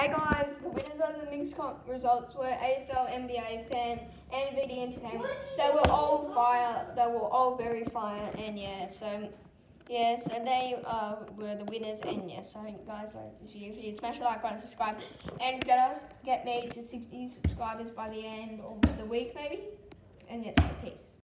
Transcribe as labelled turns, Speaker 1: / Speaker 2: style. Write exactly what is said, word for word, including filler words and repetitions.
Speaker 1: Hey guys, the winners of the mixed comp results were A F L, N B A, Fan, and V D Entertainment. They were all fire. They were all very fire, and yeah, so yeah, so they uh, were the winners, and yeah, so guys, like this video, if you smash the like button, subscribe, and get us, get me to sixty subscribers by the end of the week, maybe. And yeah, so peace.